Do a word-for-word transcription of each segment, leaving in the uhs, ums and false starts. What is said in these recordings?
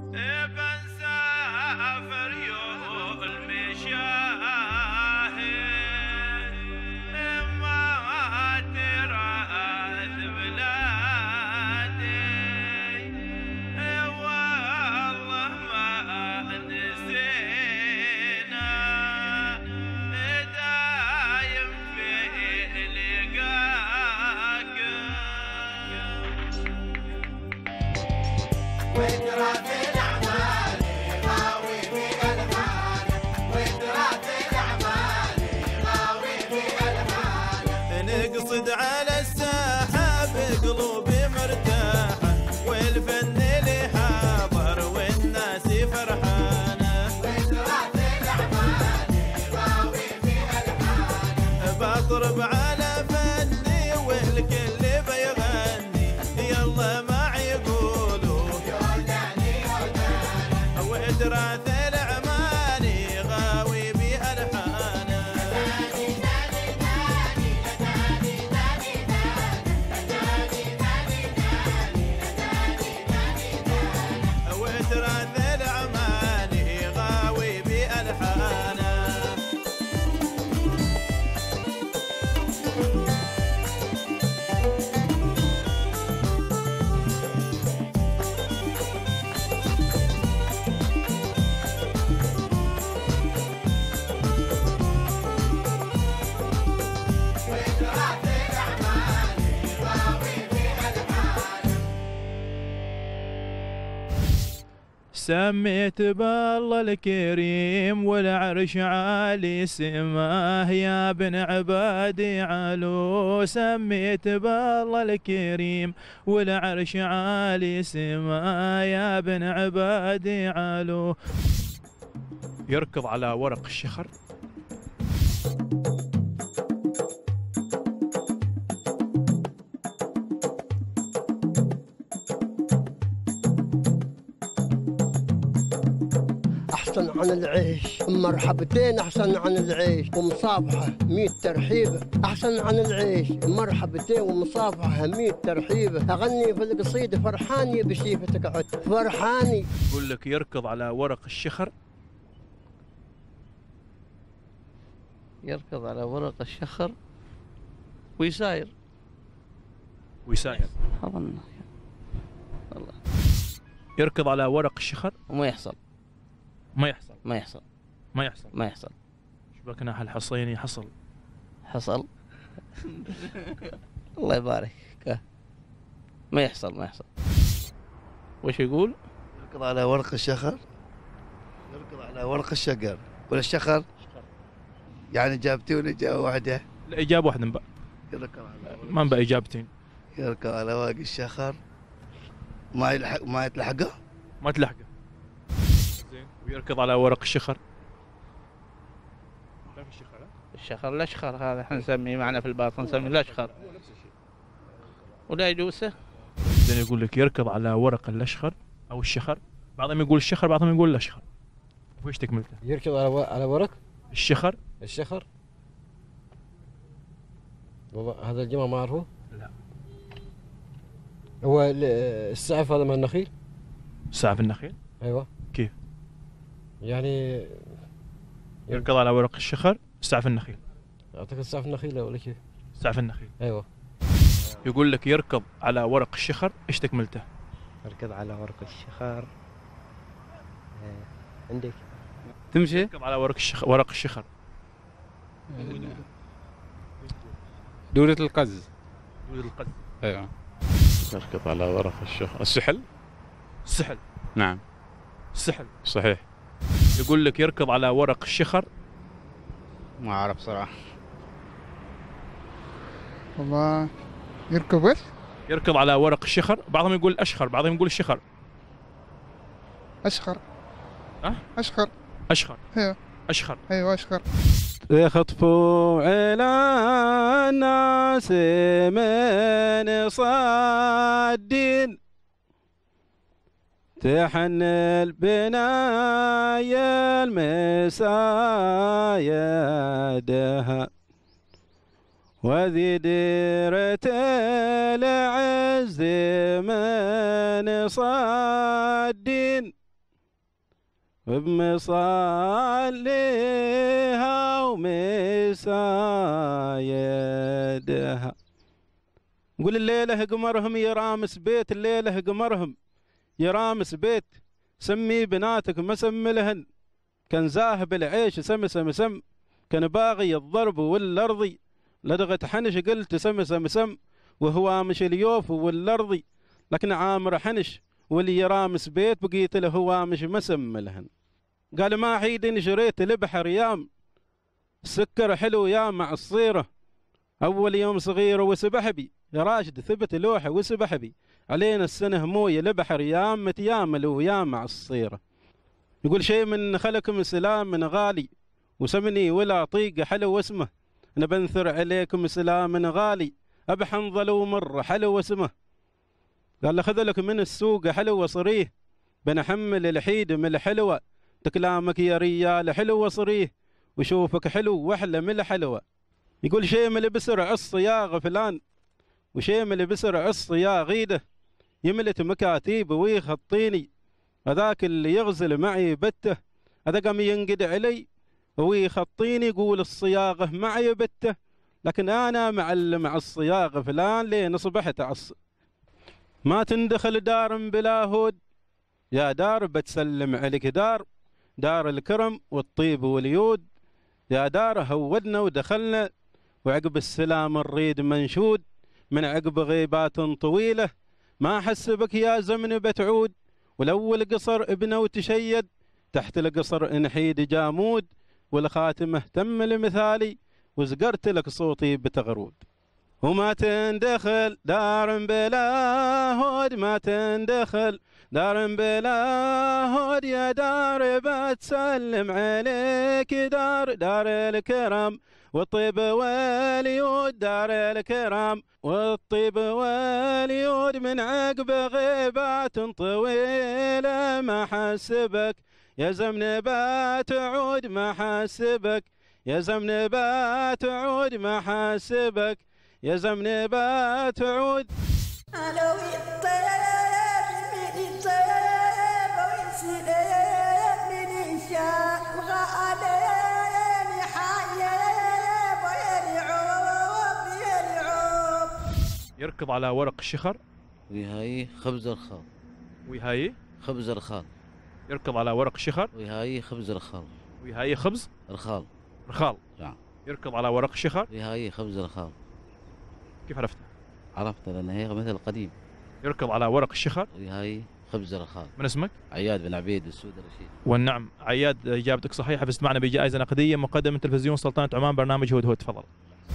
بنسافر يوم المشاهد ما تراث بلادي والله ما نسينا دايم في لقاك وتراث الأعمال غاوي في ألحان وتراث الأعمال غاوي في ألحان نقصد على الساحة بقلوبي مرتاحة والفن اللي حاضر والناس فرحانة وتراث الأعمال غاوي في ألحان بضرب على فني والكل بيغني يلا معي قولوا وتراث الأعمال غاوي بألحانه وتراث الأعمال غاوي بألحانه سميت بالله الكريم والعرش عالي سماه يا بن عبادي علو سميت بالله الكريم والعرش عالي سماه يا بن عبادي علو يركض على ورق الشخر أحسن عن العيش مرحبتين أحسن عن العيش ومصافحة مية ترحيبة أحسن عن العيش مرحبتين ومصافحة مية ترحيبة أغني في القصيدة فرحاني بشيفتك عدت فرحاني يقول لك يركض على ورق الشخر يركض على ورق الشخر ويساير ويساير أظن والله يركض على ورق الشخر وما يحصل ما يحصل ما يحصل ما يحصل ما يحصل شبكنا هالحصيني حصل حصل الله يبارك ما يحصل ما يحصل وش يقول؟ يركض على ورق الشخر يركض على ورق الشجر ولا الشخر يعني اجابتي ولا اجابه واحده؟ لا اجابه واحده بقى يركض على ما بقى اجابتين يركض على ورق الشخر ما يلحق ما يتلحقه ما تلحقه زين ويركض على ورق الشخر تعرف الشخر ها؟ الشخر الأشخر هذا احنا نسميه معنا في الباطن نسميه الأشخر ولا يجوسه زين يقول لك يركض على ورق الاشخر او الشخر بعضهم يقول الشخر بعضهم يقول الاشخر وش تكملته؟ يركض على و... على ورق الشخر الشخر والله هذا الجمع ما اعرفه لا هو ال- السعف هذا من النخيل سعف النخيل ايوه كيف؟ يعني يركض على ورق الشخر سعف النخيل اعتقد سعف النخيل ولا كيف سعف النخيل ايوه يقول لك يركض على ورق الشخر ايش تكملته؟ اركض على ورق الشخر آه، عندك تمشي يركض على ورق الشخر ورق الشخر دورة القز يقول القز ايوه يركض على ورق الشخر السحل السحل نعم السحل صحيح يقول لك يركض على ورق الشخر ما اعرف صراحة والله يركب وش؟ يركض على ورق الشخر بعضهم يقول الاشخر بعضهم يقول الشخر أشخر أه؟ أشخر اشخر ايوه اشخر ايوه أشخر يخطفوا على الناس من صادين تحنل بنايا المسايدها وذي ديرة العز من صادين بمصليها ومسايدها. نقول الليلة قمرهم يرامس بيت، الليلة قمرهم يرامس بيت، سمي بناتك ما سملهن، كان زاهب العيش سم سم سم، كان باغي الضرب والارضي، لدغت حنش قلت سم سم سم، وهو مش اليوف والارضي، لكن عامر حنش واللي يرامس بيت بقيت له هو مش مسملهن. قال ما حيد شريت البحر يام، السكر حلو يا مع الصيرة، أول يوم صغير وسبح بي يا راشد ثبت لوحة وسبح بي، علينا السنة موية البحر يام متيامل ويا مع الصيرة. يقول شيء من خلكم سلام من غالي، وسمني ولا طيق حلو واسمه، أنا بنثر عليكم سلام من غالي، أبحنظل ومر حلو واسمه. قال له خذ لك من السوق حلو وصريه، بنحمل الحيد من الحلوة، تكلامك يا ريال حلو وصريه، وشوفك حلو واحلى من الحلوة. يقول شيء من بسر عص يا غفلان، وشيء من بسر عص يا غيده، يملت مكاتيب ويخطيني، هذاك اللي يغزل معي بته، هذا قام ينقد علي ويخطيني، يقول الصياغة معي بته، لكن أنا معلم على الصياغة فلان لين أصبحت عص. ما تندخل دار بلا هود، يا دار بتسلم عليك دار، دار الكرم والطيب واليود، يا دار هودنا ودخلنا، وعقب السلام نريد منشود، من عقب غيبات طويلة ما حسبك يا زمن بتعود، والأول قصر ابنه وتشيد، تحت القصر انحيد جامود، والخاتمة تم المثالي، وزقرت لك صوتي بتغرود. وما تندخل دار بلا هود، ما تندخل دار بلا هود، يا دار بتسلم عليك دار، دار الكرم والطيب واليود، دار الكرم والطيب واليود، من عقب غيبات طويلة ما حسبك يا زمن بتعود، ما حسبك يا زمن بتعود، ما حسبك يا زمن بتعود. علوي الطيب من الطيب ويسلم من الشام، غالين حيب ويلعب يلعب. يركض على ورق الشخر ويهاي خبز الخال، ويهاي خبز الخال. يركض على ورق الشخر ويهاي خبز الخال، ويهاي خبز الخال رخال. نعم. يركض على ورق الشخر ويهاي خبز الخال. كيف عرفت؟ عرفت لأن هي مثل قديم. يركض على ورق الشخر ويهاي خبز الخال. من اسمك؟ عياد بن عبيد السود الرشيد. والنعم عياد، اجابتك صحيحه، فزت معنا بجائزه نقديه مقدمه من تلفزيون سلطنه عمان، برنامج هود هود. تفضل.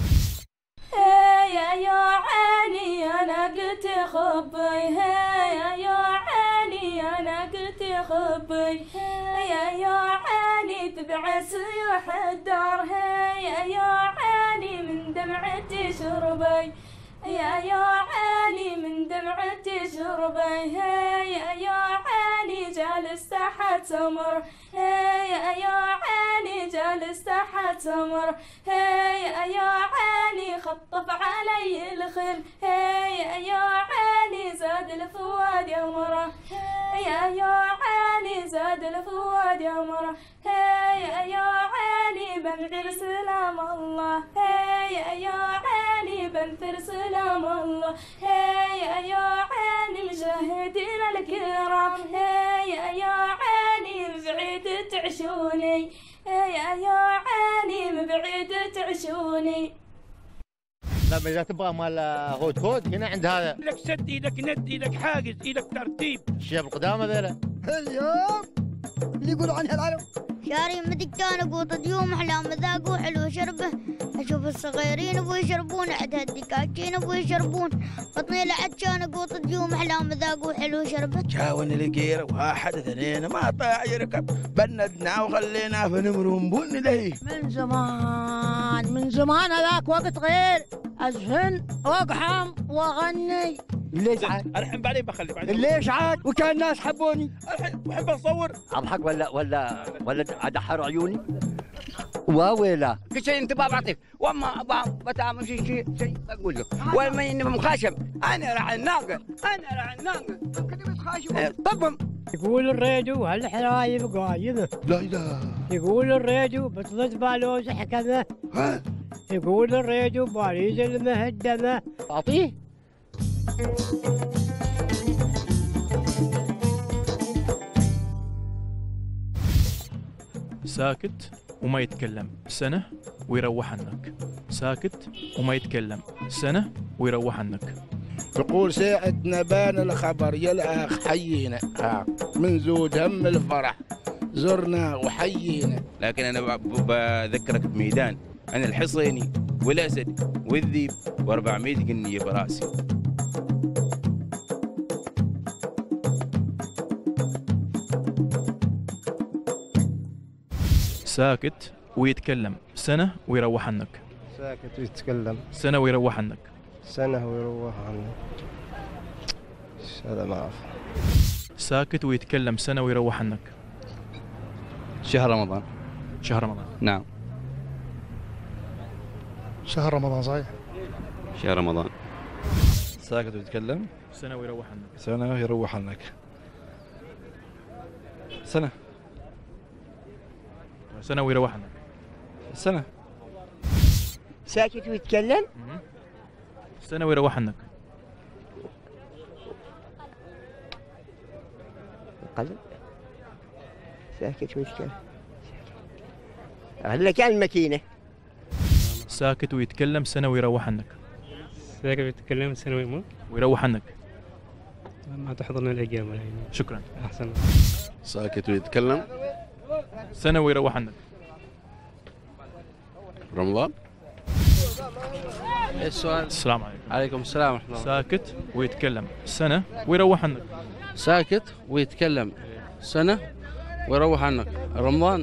هيا يا عيني انا قلت خبي، هيا يا عيني انا قلت خبي، هيا يا عيني تبع سيوح الدار، هيا يا عيني من دمعتي شربي، هيا يا عيني من دمعتي شربي، هيا يا عيني جالس تحت سمر، هيا يا عيني جالس تحت سمر، هيا يا عيني خطف علي الخل، هيا يا عيني زاد الفؤاد يا مرة، هيا يا عيني زاد الفؤاد يا مرة، هيا يا عيني بنثر سلام الله، هيا يا عيني بنثر سلام الله، هيا يا عيني مشاهدين الكرام، هيا يا عيني مبعيد تعشوني، هيا يا عيني مبعيد تعشوني. لما اذا تبغى مال هود كود هنا عند هذا لك سد ايدك ند ايدك حاجز ايدك ترتيب. الشياب القدامى ذيلا اليوم اللي يقولوا عنها العرب شاري مدكان قوط ديوم احلى مذاق وحلو شربه، اشوف الصغيرين ابو يشربون عندها الدكاكين ابو يشربون، بطني العطشان قوط ديوم احلى مذاق وحلو شربه. جاون القيره واحد اثنين ما طاع يركب، بندنا وخلينا في نمرهم بن لهي. من زمان من زمان هذاك وقت غير ازهن واقحم واغني. ليش عاد؟ الحين بعدين بخلي بعدين. ليش عاد؟ وكان الناس حبوني. الحين بحب اصور. اضحك ولا ولا ولا ادحر عيوني؟ واويلا كل شيء انت بعطيك، واما بتعمل شيء شيء شيء اقول لك، وما اني مخاشم، انا راح الناقه، انا راح الناقه، كنت بتخاشم. طبهم يقول الراديو هالحرايب قايمة. لا إله. يقول الراديو بطلت بالوز حكمة. ها. يقول الراديو باريس المهدمة. أعطيه. ساكت وما يتكلم سنة ويروح عنك. ساكت وما يتكلم سنة ويروح عنك. تقول ساعدنا بان الخبر يا الأخ حيينا ها من زود هم الفرح زرنا وحيينا. لكن أنا بذكرك بميدان أنا الحصيني والأسد والذيب وأربعمية قنية براسي. ساكت ويتكلم سنة ويروح عنك. ساكت ويتكلم سنة ويروح عنك. سنة ويروح عنك. هذا ما أعرف. ساكت ويتكلم سنة ويروح عنك. شهر رمضان. شهر رمضان. نعم. شهر رمضان صحيح. شهر رمضان. ساكت ويتكلم سنة ويروح عنك. سنة ويروح عنك. سنة. سنة ويروح عنك. سنة. ساكت ويتكلم سنة ويروح عنك. قلب. ساكت ويتكلم. هلا كان الماكينة. ساكت ويتكلم سنة ويروح عنك. ساكت ويتكلم سنة ويموت ويروح عنك. ما تحضرنا الأيام يعني. شكرا. أحسن. ساكت ويتكلم سنة ويروح عنك. رمضان. ايش السؤال؟ السلام عليكم. عليكم السلام ورحمة الله. ساكت ويتكلم سنة ويروح عنك. ساكت ويتكلم سنة ويروح عنك. رمضان.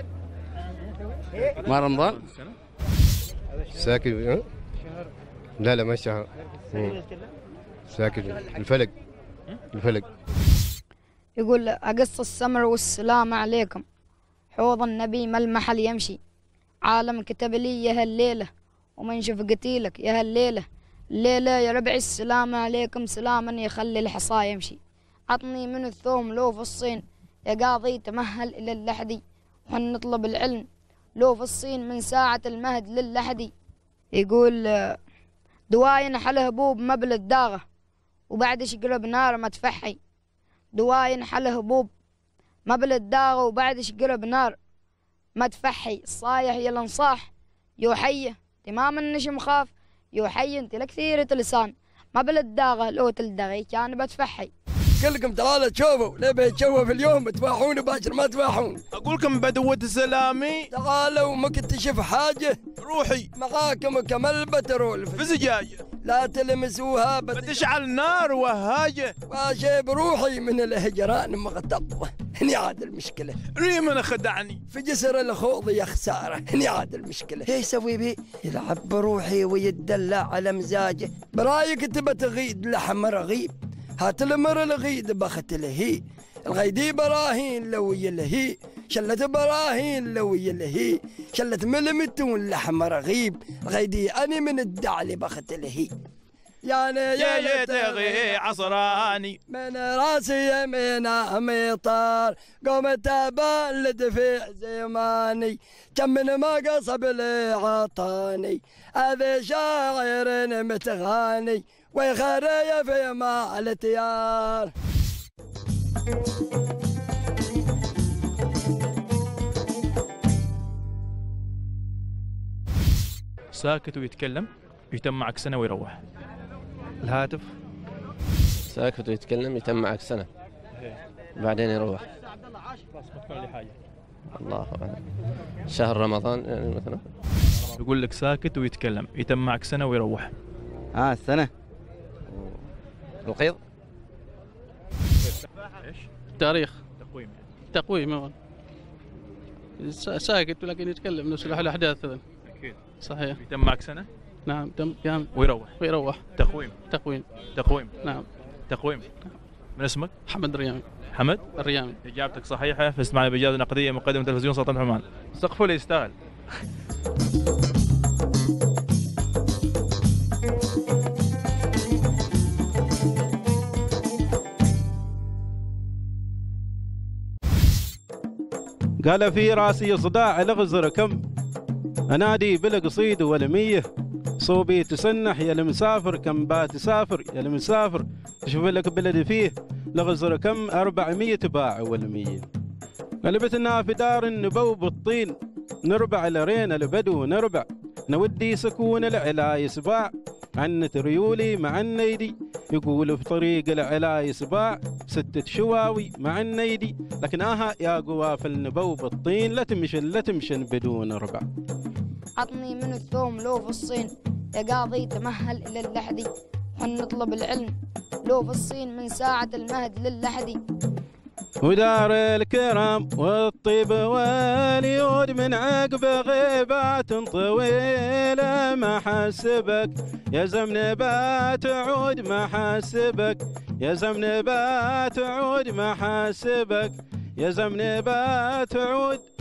ما رمضان؟ ساكت و... لا لا ما شهر. ساكت الفلق. الفلق. يقول أقص السمر والسلام عليكم حوض النبي ما المحل يمشي عالم كتب لي يا هالليلة ومن شفقتي لك يا هالليلة الليلة يا ربعي السلام عليكم سلاما يخلي الحصى يمشي عطني من الثوم لو في الصين يا قاضي تمهل إلى اللحدي وحن نطلب العلم لو في الصين من ساعة المهد للحدي. يقول دواين حل هبوب مبل الداغة وبعد شقرب نار ما تفحي. دواين حل هبوب مبل الداغة وبعد شقرب نار ما تفحي. الصايح يلا نصاح يوحيه تمام النشم خاف يوحي انت لكثيرة لسان مبل الداغة لو تلدغي كان بتفحي. كلكم تعالوا تشوفوا ليه بتشوفوا في اليوم تفاحون باكر ما تفاحون. اقولكم بدوة سلامي تعالوا ما كنتشوف حاجة روحي معاكم كمال بترول في زجاجة لا تلمسوها بتشعل نار وهاجة واشي بروحي من الهجران مغطط. هني عاد المشكلة ريمنا خدعني في جسر الخوض يا خسارة. هني عاد المشكلة ايش يسوي بي يلعب بروحي ويدلع على مزاجه. برايك تبى تغيد لحم رغيب هات المر الغيد بخت الهي الغيدي براهين لو يلهي شلت براهين لو يلهي شلت ملمتون لحم رغيب الغيدي أنا من الدعل بخت الهي. يعني يا يتغي عصراني من راسي يمينه مطار قوم تابان لدفع زماني كم من ما قصب لي عطاني هذا شاعر متغاني ويخري في مع التيار. ساكت ويتكلم يتم معك سنة ويروح. الهاتف. ساكت ويتكلم يتم معك سنة بعدين يروح. الله أعلم. شهر رمضان يعني مثلا. يقول لك ساكت ويتكلم يتم معك سنة ويروح. اه السنة. القيض. ايش؟ تاريخ. تقويم تقويم ساكت ولكن يتكلم نفس الأحداث. أكيد. صحيح. يتم معك سنة. نعم تم كامل ويروح. ويروح. تقويم. تقويم. تقويم. نعم. تقويم. من اسمك؟ حمد الريامي. حمد الريامي. إجابتك صحيحة. فزت معنا بجائزة نقدية مقدمة تلفزيون سلطنة عمان. سقفوا لي يستاهل. قال في راسي صداع الغزر كم انادي بالقصيد والميه صوبي تسنح يا المسافر كم بات سافر يا المسافر شوف لك بلد فيه لغزر كم أربعمية باع والمية قلبتنا في دار النبو بالطين نربع لرين البدو نربع نودي سكون العلا سباع عنت ريولي مع النيدي يقول في طريق العلا يسباع ستة شواوي مع النيدي لكن آها يا قوافل النبو بالطين لا تمشن لا تمشن بدون ربع. عطني من الثوم لو في الصين يا قاضي تمهل إلى اللحدي ونطلب العلم لو في الصين من ساعة المهد للحدي. ودار الكرام والطيب واليود من عقب غيبات طويلة ما حسبك يا زمن باتعود ما حسبك يا زمن باتعود ما حسبك يا زمن باتعود